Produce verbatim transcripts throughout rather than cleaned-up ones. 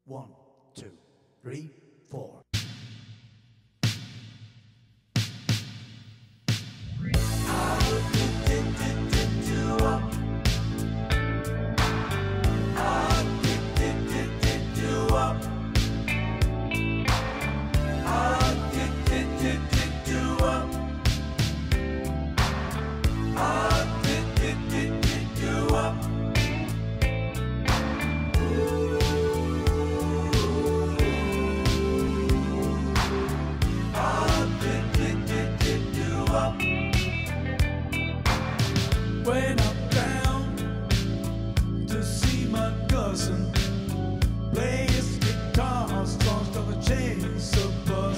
One, two, three, four. When I'm down to see my cousin play his guitar, strung on a chainsaw bus.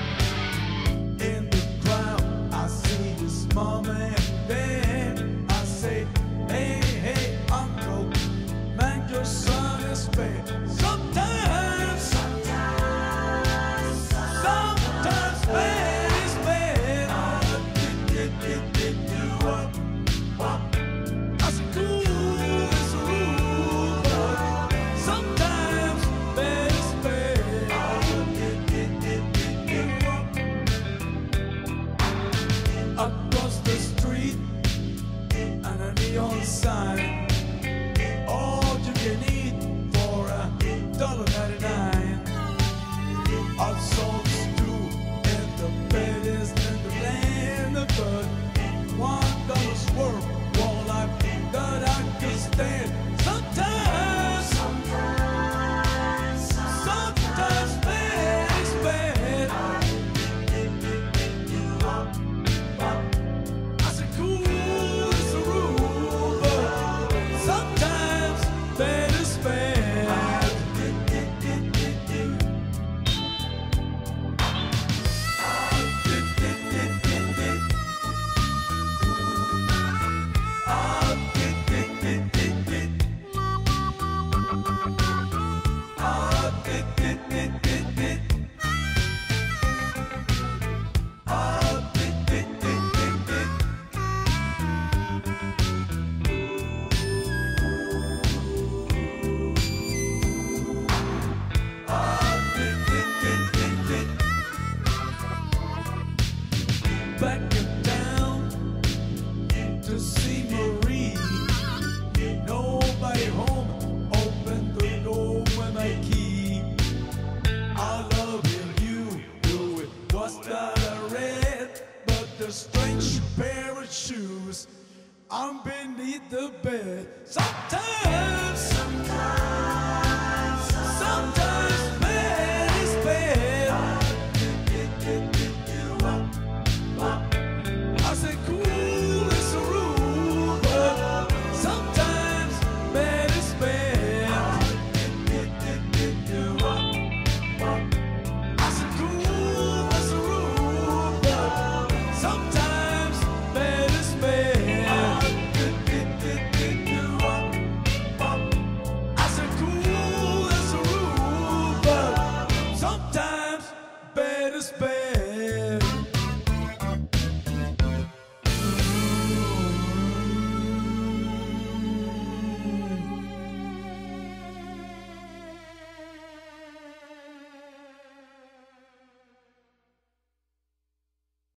In the crowd, I see his mama and dad. I say, hey, hey, uncle, man, your son is bad. Sometimes, sometimes, sometimes bad is bad. I'll get, get, get, get you up. As cool as a rule, but sometimes bad is bad. I'll get, get, get, get you up. Across the street, and a neon sign. All you can eat for a dollar ninety-nine. Hot salt stew and the baddest in the land of good. One dollar's worth. That I can stand. Sometimes, sometimes, sometimes bad is bad. I said cool is the rule, but sometimes bad is bad. Back in town to see Marie. Nobody home. Open the door with my key. I love you, you it was that I read, but the strange pair of shoes I'm beneath the bed. So